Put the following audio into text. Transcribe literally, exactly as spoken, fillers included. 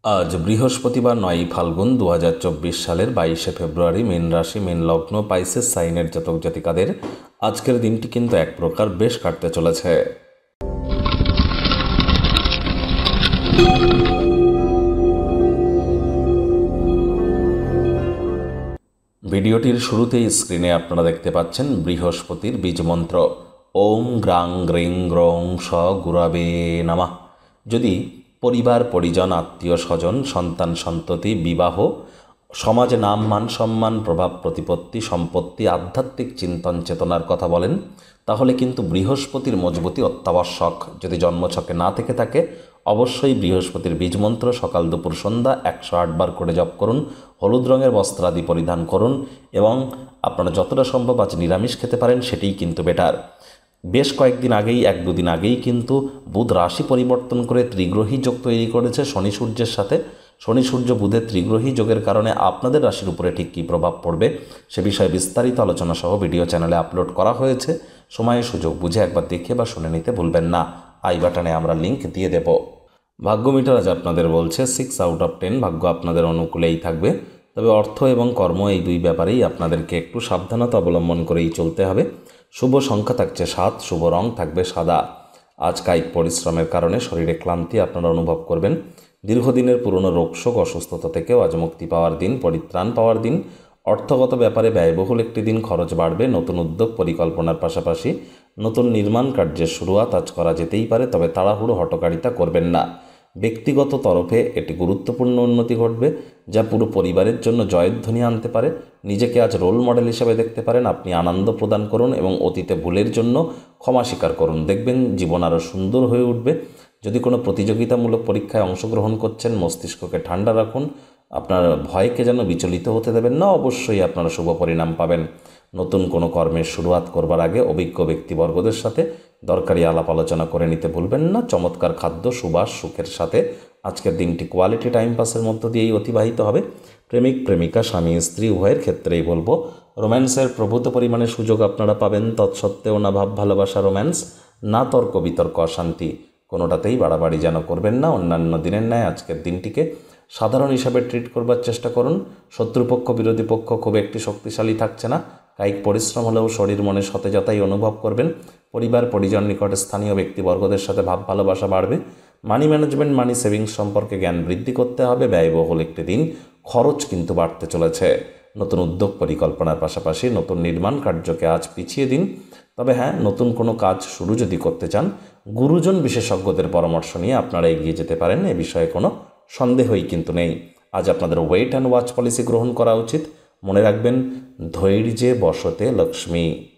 আজ বৃহস্পতিবার নয়ই ফাল্গুন দু হাজার চব্বিশ সালের বাইশে ফেব্রুয়ারি। মীন রাশি, মীন লগ্ন, পাইসেস সাইনের জাতক জাতিকাদের আজকের দিনটি কিন্তু এক প্রকার বেশ কাটতে চলেছে। ভিডিওটির শুরুতেই স্ক্রিনে আপনারা দেখতে পাচ্ছেন বৃহস্পতির বীজমন্ত্র ওম গ্রাং গ্রিং গ্রং স গুরাবে নামা। যদি পরিবার, পরিজন, আত্মীয় স্বজন, সন্তান সন্ততি, বিবাহ, সমাজে নাম, মান, সম্মান, প্রভাব, প্রতিপত্তি, সম্পত্তি, আধ্যাত্মিক চিন্তন চেতনার কথা বলেন, তাহলে কিন্তু বৃহস্পতির মজবুতি অত্যাবশ্যক। যদি জন্মছকে না থেকে থাকে, অবশ্যই বৃহস্পতির বীজমন্ত্র সকাল দুপুর সন্ধ্যা একশো আটবার করে জপ করুন, হলুদ রঙের বস্ত্রাদি পরিধান করুন এবং আপনারা যতটা সম্ভব আজ নিরামিষ খেতে পারেন সেটিই কিন্তু বেটার। বেশ কয়েকদিন আগেই, এক দুদিন আগেই কিন্তু বুধ রাশি পরিবর্তন করে ত্রিগ্রহী যোগ তৈরি করেছে শনি সূর্যের সাথে। শনি সূর্য বুধের ত্রিগ্রহী যোগের কারণে আপনাদের রাশির উপরে ঠিক কী প্রভাব পড়বে সে বিষয়ে বিস্তারিত আলোচনা সহ ভিডিও চ্যানেলে আপলোড করা হয়েছে। সময়ে সুযোগ বুঝে একবার দেখে বা শুনে নিতে ভুলবেন না। আই বাটনে আমরা লিঙ্ক দিয়ে দেব। ভাগ্য মিটার আজ আপনাদের বলছে সিক্স আউট অফ টেন। ভাগ্য আপনাদের অনুকূলেই থাকবে, তবে অর্থ এবং কর্ম এই দুই ব্যাপারেই আপনাদেরকে একটু সাবধানতা অবলম্বন করেই চলতে হবে। শুভ সংখ্যা থাকছে সাত, শুভ রং থাকবে সাদা। আজ কায়িক পরিশ্রমের কারণে শরীরে ক্লান্তি আপনারা অনুভব করবেন। দীর্ঘদিনের পুরনো রোগশোক, অসুস্থতা থেকেও আজ মুক্তি পাওয়ার দিন, পরিত্রাণ পাওয়ার দিন। অর্থগত ব্যাপারে ব্যয়বহুল একটি দিন, খরচ বাড়বে। নতুন উদ্যোগ পরিকল্পনার পাশাপাশি নতুন নির্মাণ কার্যের শুরুয়াত আজ করা যেতেই পারে, তবে তাড়াহুড়ো হঠকারিতা করবেন না। ব্যক্তিগত তরফে এটি গুরুত্বপূর্ণ উন্নতি ঘটবে, যা পুরো পরিবারের জন্য জয়ধ্বনি আনতে পারে। নিজেকে আজ রোল মডেল হিসেবে দেখতে পারেন। আপনি আনন্দ প্রদান করুন এবং অতীতে ভুলের জন্য ক্ষমা স্বীকার করুন, দেখবেন জীবন আরও সুন্দর হয়ে উঠবে। যদি কোনো প্রতিযোগিতামূলক পরীক্ষায় অংশগ্রহণ করছেন, মস্তিষ্ককে ঠান্ডা রাখুন, আপনার ভয়কে যেন বিচলিত হতে দেবেন না। অবশ্যই আপনারা শুভ পরিণাম পাবেন। নতুন কোনো কর্মের শুরুয়াত করবার আগে অভিজ্ঞ ব্যক্তিবর্গদের সাথে দরকারি আলাপ আলোচনা করে নিতে ভুলবেন না। চমৎকার খাদ্য, সুবাস, সুখের সাথে আজকের দিনটি কোয়ালিটি টাইম পাসের মধ্য দিয়েই অতিবাহিত হবে। প্রেমিক প্রেমিকা, স্বামী স্ত্রী উভয়ের ক্ষেত্রেই বলবো রোম্যান্সের প্রভূত পরিমাণে সুযোগ আপনারা পাবেন। তৎসত্ত্বেও না ভাব ভালোবাসা, রোম্যান্স, না তর্ক বিতর্ক, অশান্তি, কোনোটাতেই বাড়াবাড়ি যেন করবেন না। অন্যান্য দিনের ন্যায় আজকের দিনটিকে সাধারণ হিসাবে ট্রিট করবার চেষ্টা করুন। শত্রুপক্ষ, বিরোধী পক্ষ খুব একটি শক্তিশালী থাকছে না। কায়িক পরিশ্রম হলেও শরীর মনে সতেজতাই অনুভব করবেন। পরিবার, পরিজন, নিকটে স্থানীয় ব্যক্তিবর্গদের সাথে ভাব ভালোবাসা বাড়বে। মানি ম্যানেজমেন্ট, মানি সেভিংস সম্পর্কে জ্ঞান বৃদ্ধি করতে হবে। ব্যয়বহুল একটি দিন, খরচ কিন্তু বাড়তে চলেছে। নতুন উদ্যোগ পরিকল্পনার পাশাপাশি নতুন নির্মাণ কার্যকে আজ পিছিয়ে দিন। তবে হ্যাঁ, নতুন কোনো কাজ শুরু যদি করতে চান, গুরুজন বিশেষজ্ঞদের পরামর্শ নিয়ে আপনারা এগিয়ে যেতে পারেন, এ বিষয়ে কোনো সন্দেহই কিন্তু নেই। আজ আপনাদের ওয়েট অ্যান্ড ওয়াচ পলিসি গ্রহণ করা উচিত। মনে রাখবেন, ধৈর্যে বশতে লক্ষ্মী।